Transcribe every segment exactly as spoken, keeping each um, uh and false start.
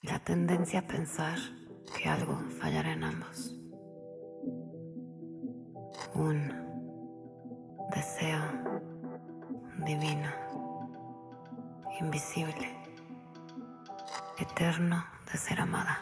La tendencia a pensar que algo fallará en ambos. Un deseo divino, invisible, eterno de ser amada.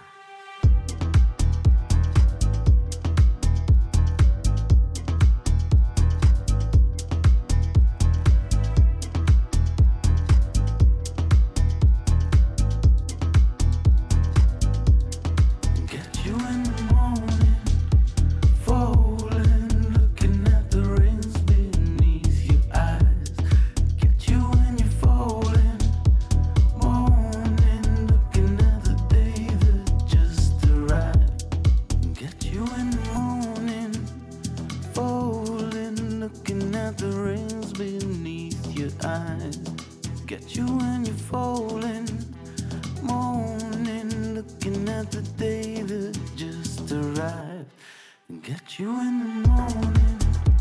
Get you when you're falling, morning, looking at the day that just arrived. Get you in the morning.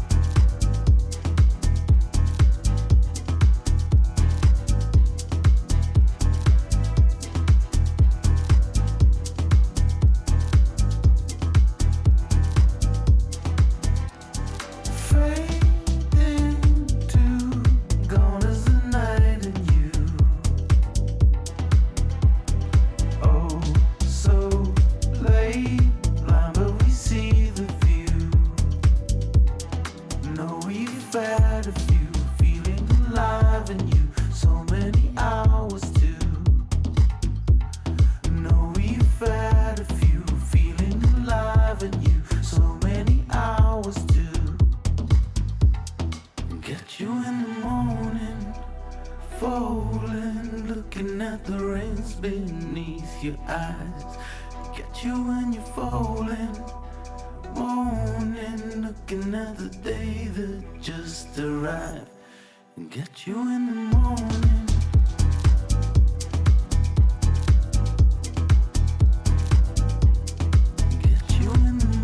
Had a few, feeling alive in you, so many hours too. No, we've had a few, feeling alive in you, so many hours too. Get you in the morning, falling, looking at the rings beneath your eyes. Get you when you're falling, morning, looking at the day that just arrived. And get you in the morning. Get you in the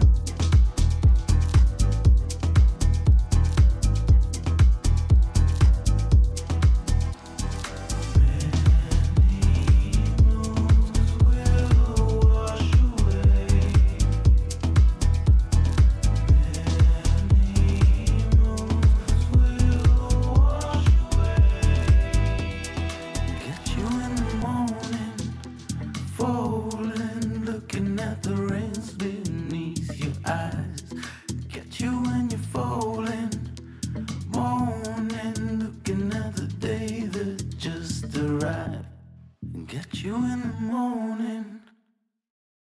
Many moons will wash away. Falling, looking at the rings beneath your eyes. Get you when you're falling, morning, looking at the day that just arrived. And get you in the morning.